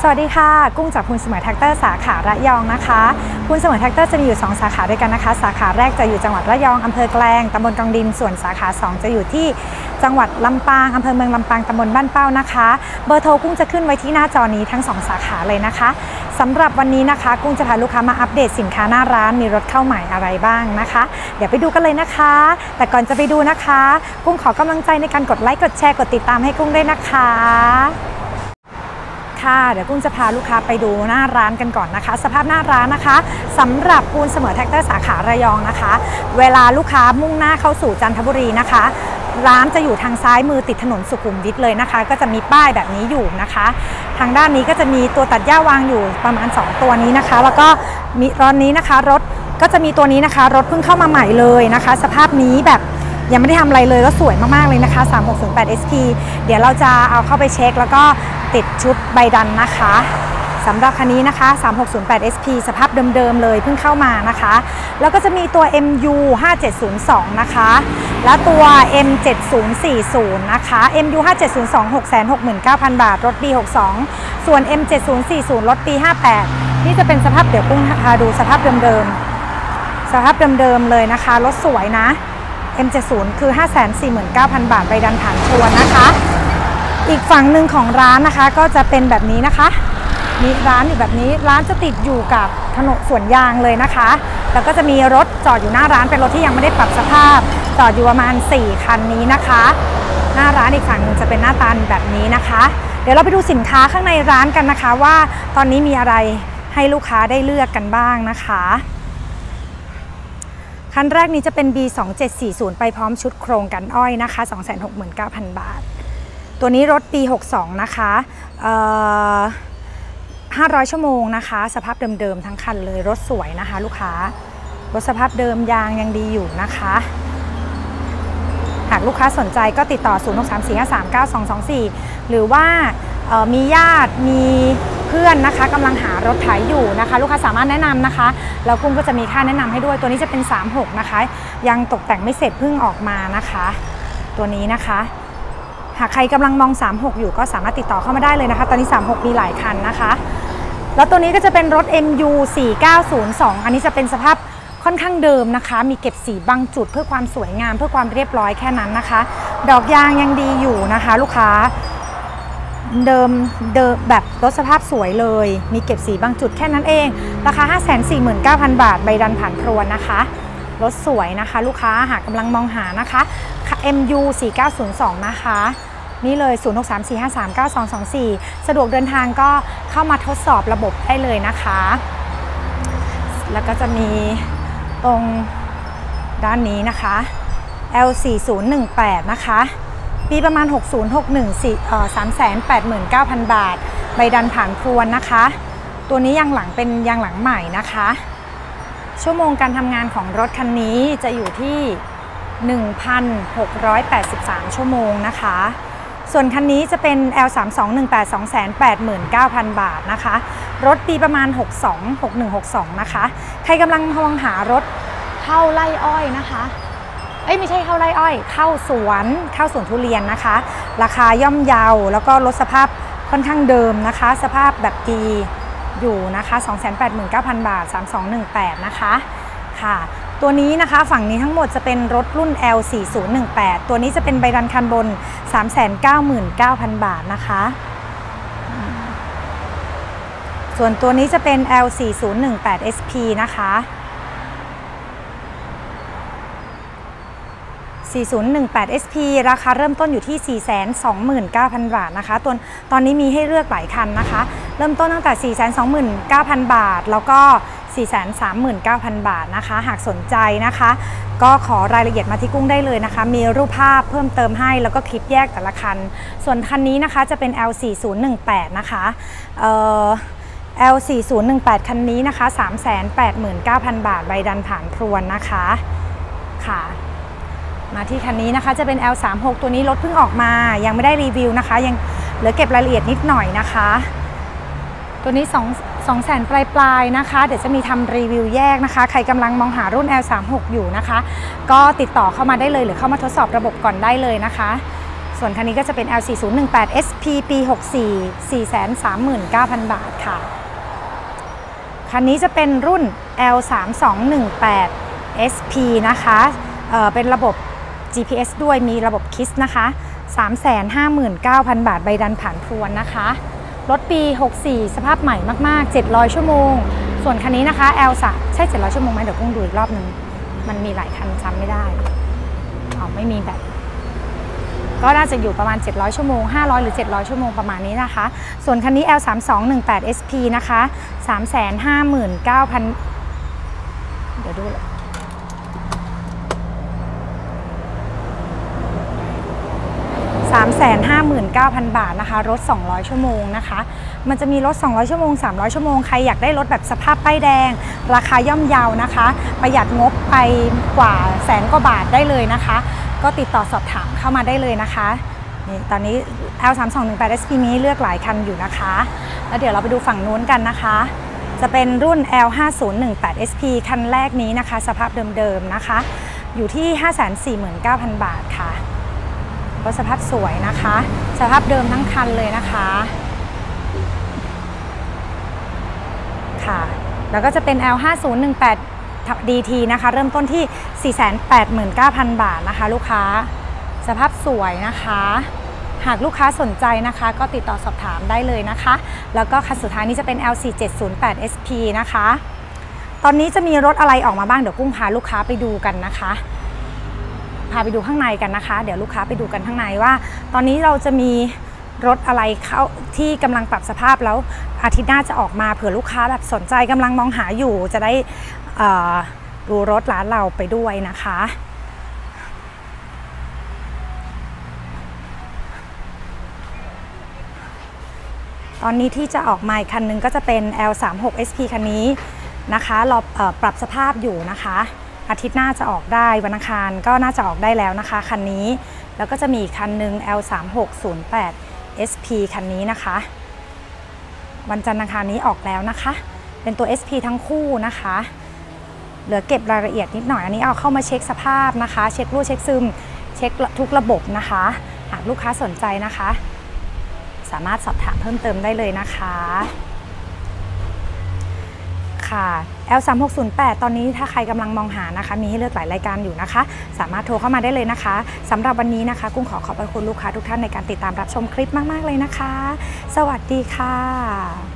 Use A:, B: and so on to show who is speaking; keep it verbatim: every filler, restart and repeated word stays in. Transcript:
A: สวัสดีค่ะกุ้งจากคุณเสมอแท็กเตอร์สาขาระยองนะคะคุณเสมอแท็กเตอร์จะมีอยู่สองสาขาด้วยกันนะคะสาขาแรกจะอยู่จังหวัดระยองอำเภอแกลงตำบลกองดินส่วนสาขาสองจะอยู่ที่จังหวัดลำปางอำเภอเมืองลำปางตำบลบ้านเป้านะคะเบอร์โทรกุ้งจะขึ้นไว้ที่หน้าจอนี้ทั้งสองสาขาเลยนะคะสำหรับวันนี้นะคะกุ้งจะพาลูกค้ามาอัปเดตสินค้าหน้าร้านมีรถเข้าใหม่อะไรบ้างนะคะเดี๋ยวไปดูกันเลยนะคะแต่ก่อนจะไปดูนะคะกุ้งขอกำลังใจในการกดไลค์กดแชร์กดติดตามให้กุ้งด้วยนะคะเดี๋ยวกุ้งจะพาลูกค้าไปดูหน้าร้านกันก่อนนะคะสภาพหน้าร้านนะคะสำหรับปูนเสมอแท็กเตอร์สาขาระยองนะคะเวลาลูกค้ามุ่งหน้าเข้าสู่จันทบุรีนะคะร้านจะอยู่ทางซ้ายมือติดถนนสุขุมวิทเลยนะคะก็จะมีป้ายแบบนี้อยู่นะคะทางด้านนี้ก็จะมีตัวตัดหญ้าวางอยู่ประมาณสองตัวนี้นะคะแล้วก็มีตอนนี้นะคะรถก็จะมีตัวนี้นะคะรถเพิ่งเข้ามาใหม่เลยนะคะสภาพนี้แบบยังไม่ได้ทำอะไรเลยก็สวยมากๆเลยนะคะสามหกศูนย์แปด เอส พี เดี๋ยวเราจะเอาเข้าไปเช็คแล้วก็ติดชุดใบดันนะคะสำหรับคันนี้นะคะสามหกศูนย์แปด เอส พี สภาพเดิมๆเลยเพิ่งเข้ามานะคะแล้วก็จะมีตัว เอ็ม ยู ห้าเจ็ดศูนย์สอง นะคะและตัว เอ็ม เจ็ดศูนย์สี่ศูนย์ นะคะ เอ็ม ยู ห้าเจ็ดศูนย์สอง หกแสนหกหมื่นเก้าพัน บาทรถปีหกสองส่วน เอ็ม เจ็ดศูนย์สี่ศูนย์ รถปีห้าแปดนี่จะเป็นสภาพเดี๋ยวกุ้งพาดูสภาพเดิมๆสภาพเดิมๆเลยนะคะรถสวยนะ เอ็ม เจ็ดศูนย์ คือ ห้าแสนสี่หมื่นเก้าพัน บาทใบดันฐานชวนนะคะอีกฝั่งหนึ่งของร้านนะคะก็จะเป็นแบบนี้นะคะมีร้านอยู่แบบนี้ร้านจะติดอยู่กับถนนสวนยางเลยนะคะแล้วก็จะมีรถจอดอยู่หน้าร้านเป็นรถที่ยังไม่ได้ปรับสภาพจอดอยู่ประมาณสี่คันนี้นะคะหน้าร้านอีกฝั่งนึงจะเป็นหน้าตาแบบนี้นะคะเดี๋ยวเราไปดูสินค้าข้างในร้านกันนะคะว่าตอนนี้มีอะไรให้ลูกค้าได้เลือกกันบ้างนะคะคันแรกนี้จะเป็น บี สองเจ็ดสี่ศูนย์ ไปพร้อมชุดโครงกันอ้อยนะคะ สองแสนหกหมื่นเก้าพัน บาทตัวนี้รถปีหกสองนะคะห้าร้อยชั่วโมงนะคะสภาพเดิมๆทั้งคันเลยรถสวยนะคะลูกค้ารถสภาพเดิมยางยังดีอยู่นะคะหากลูกค้าสนใจก็ติดต่อศูนย์ หก สาม สี่ ห้า สาม เก้า สอง สอง สี่หรือว่ามีญาติมีเพื่อนนะคะกำลังหารถไถอยู่นะคะลูกค้าสามารถแนะนำนะคะแล้วกุ้งก็จะมีค่าแนะนำให้ด้วยตัวนี้จะเป็นสามหกนะคะยังตกแต่งไม่เสร็จเพิ่งออกมานะคะตัวนี้นะคะหากใครกำลังมองสามหกอยู่ก็สามารถติดต่อเข้ามาได้เลยนะคะตอนนี้สามหกมีหลายคันนะคะแล้วตัวนี้ก็จะเป็นรถ เอ็ม ยู สี่เก้าศูนย์สอง อันนี้จะเป็นสภาพค่อนข้างเดิมนะคะมีเก็บสีบางจุดเพื่อความสวยงามเพื่อความเรียบร้อยแค่นั้นนะคะดอกยางยังดีอยู่นะคะลูกค้าเดิมเดิมแบบรถสภาพสวยเลยมีเก็บสีบางจุดแค่นั้นเองราคา ห้าแสนสี่หมื่นเก้าพัน บาทใบดันผ่านพรวนนะคะรถสวยนะคะลูกค้าหากกำลังมองหานะคะ เอ็ม ยู สี่เก้าศูนย์สอง นะคะนี่เลยศูนย์ หก สาม สี่ ห้า สาม เก้า สอง สอง สี่สะดวกเดินทางก็เข้ามาทดสอบระบบได้เลยนะคะแล้วก็จะมีตรงด้านนี้นะคะ แอล สี่ศูนย์หนึ่งแปด นะคะปีประมาณหกศูนย์หกหนึ่ง เอ่อ สามแสนแปดหมื่นเก้าพัน บาทใบดันผ่านพรวนนะคะตัวนี้ยางหลังเป็นยางหลังใหม่นะคะชั่วโมงการทำงานของรถคันนี้จะอยู่ที่ หนึ่งพันหกร้อยแปดสิบสาม ชั่วโมงนะคะส่วนคันนี้จะเป็น แอล สามสองหนึ่งแปด สองแสนแปดหมื่นเก้าพัน บาทนะคะรถปีประมาณหกสอง หกหนึ่ง หกสองนะคะใครกำลังมองหารถเข้าไร่อ้อยนะคะเอ้ยไม่ใช่เข้าไร่อ้อยเข้าสวนเข้าสวนทุเรียนนะคะราคาย่อมเยาแล้วก็รถสภาพค่อนข้างเดิมนะคะสภาพแบบดีอยู่นะคะ สองแสนแปดหมื่นเก้าพัน บาท สามสองหนึ่งแปดนะคะค่ะตัวนี้นะคะฝั่งนี้ทั้งหมดจะเป็นรถรุ่น แอล สี่ศูนย์หนึ่งแปด ตัวนี้จะเป็นใบดันคันบน สามแสนเก้าหมื่นเก้าพัน บาทนะคะส่วนตัวนี้จะเป็น แอล สี่ศูนย์หนึ่งแปด เอส พี นะคะสี่ศูนย์หนึ่งแปด เอส พี ราคาเริ่มต้นอยู่ที่ สี่แสนสองหมื่นเก้าพัน บาทนะคะตัวตอนนี้มีให้เลือกหลายคันนะคะเริ่มต้นตั้งแต่ สี่แสนสองหมื่นเก้าพัน บาทแล้วก็ สี่แสนสามหมื่นเก้าพัน บาทนะคะหากสนใจนะคะก็ขอรายละเอียดมาที่กุ้งได้เลยนะคะมีรูปภาพเพิ่มเติมให้แล้วก็คลิปแยกแต่ละคันส่วนคันนี้นะคะจะเป็น แอล สี่ศูนย์หนึ่งแปด นะคะเอ่อ แอล สี่ศูนย์หนึ่งแปด คันนี้นะคะ สามแสนแปดหมื่นเก้าพัน บาทใบดันผ่านพรวนนะคะค่ะมาที่คันนี้นะคะจะเป็น แอล สามหก ตัวนี้รถเพิ่งออกมายังไม่ได้รีวิวนะคะยังเหลือเก็บรายละเอียดนิดหน่อยนะคะตัวนี้2 2แสนปลายปลายนะคะเดี๋ยวจะมีทำรีวิวแยกนะคะใครกำลังมองหารุ่น แอล สามหก อยู่นะคะก็ติดต่อเข้ามาได้เลยหรือเข้ามาทดสอบระบบก่อนได้เลยนะคะส่วนคันนี้ก็จะเป็น แอล สี่ศูนย์หนึ่งแปด เอส พี ปี หกสี่ สี่แสนสามหมื่นเก้าพัน บาทค่ะคันนี้จะเป็นรุ่น แอล สามสองหนึ่งแปด เอส พี นะคะเอ่อเป็นระบบ จี พี เอส ด้วยมีระบบ คิส นะคะ สามแสนห้าหมื่นเก้าพัน บาทใบดันผ่านพรวนนะคะรถปี หกสี่ สภาพใหม่มากๆเจ็ดร้อยชั่วโมงส่วนคันนี้นะคะ แอล สาม ใช่เจ็ดร้อยชั่วโมงไหมเดี๋ยวกุ้งดูอีกรอบนึงมันมีหลายคันจำไม่ได้อ๋อไม่มีแบบก็น่าจะอยู่ประมาณเจ็ดร้อยชั่วโมงห้าร้อยหรือเจ็ดร้อยชั่วโมงประมาณนี้นะคะส่วนคันนี้ แอล สามสองหนึ่งแปด เอส พี นะคะ สามแสนห้าหมื่นเก้าพัน เดี๋ยวดูสามแสนห้าหมื่นเก้าพัน บาทนะคะรถสองร้อยชั่วโมงนะคะมันจะมีรถสองร้อยชั่วโมงสามร้อยชั่วโมงใครอยากได้รถแบบสภาพป้ายแดงราคาย่อมเยานะคะประหยัดงบไปกว่าแสนกว่าบาทได้เลยนะคะก็ติดต่อสอบถามเข้ามาได้เลยนะคะนี่ตอนนี้ แอล สามสองหนึ่งแปด เอส พี มีเลือกหลายคันอยู่นะคะแล้วเดี๋ยวเราไปดูฝั่งนู้นกันนะคะจะเป็นรุ่น แอล ห้าศูนย์หนึ่งแปด เอส พี คันแรกนี้นะคะสภาพเดิมๆนะคะอยู่ที่ ห้าแสนสี่หมื่นเก้าพัน บาทค่ะรถสภาพสวยนะคะสภาพเดิมทั้งคันเลยนะคะค่ะแล้วก็จะเป็น แอล ห้าศูนย์หนึ่งแปด ดี ที นะคะเริ่มต้นที่ สี่แสนแปดหมื่นเก้าพัน บาทนะคะลูกค้าสภาพสวยนะคะหากลูกค้าสนใจนะคะก็ติดต่อสอบถามได้เลยนะคะแล้วก็คันสุดท้ายนี้จะเป็น แอล สี่เจ็ดศูนย์แปด เอส พี นะคะตอนนี้จะมีรถอะไรออกมาบ้างเดี๋ยวกุ้งพาลูกค้าไปดูกันนะคะพาไปดูข้างในกันนะคะเดี๋ยวลูกค้าไปดูกันข้างในว่าตอนนี้เราจะมีรถอะไรเข้าที่กำลังปรับสภาพแล้วอาทิตย์หน้าจะออกมาเผื่อลูกค้าแบบสนใจกำลังมองหาอยู่จะได้ดูรถร้านเราไปด้วยนะคะตอนนี้ที่จะออกมาอีกคันนึงก็จะเป็น แอล สามหก เอส พี คันนี้นะคะเราปรับสภาพอยู่นะคะอาทิตย์หน้าจะออกได้วันอังคารก็น่าจะออกได้แล้วนะคะคันนี้แล้วก็จะมีคันหนึ่ง แอล สามหกศูนย์แปด เอส พี คันนี้นะคะวันจันทร์อังคารนี้ออกแล้วนะคะเป็นตัว เอส พี ทั้งคู่นะคะเหลือเก็บรายละเอียดนิดหน่อยอันนี้เอาเข้ามาเช็คสภาพนะคะเช็ครูเช็คซึมเช็คทุกระบบนะคะหากลูกค้าสนใจนะคะสามารถสอบถามเพิ่มเติมได้เลยนะคะค่ะ แอล สามหกศูนย์แปด ตอนนี้ถ้าใครกำลังมองหานะคะมีให้เลือกหลายรายการอยู่นะคะสามารถโทรเข้ามาได้เลยนะคะสำหรับวันนี้นะคะกุ้งขอขอบคุณลูกค้าทุกท่านในการติดตามรับชมคลิปมากๆเลยนะคะสวัสดีค่ะ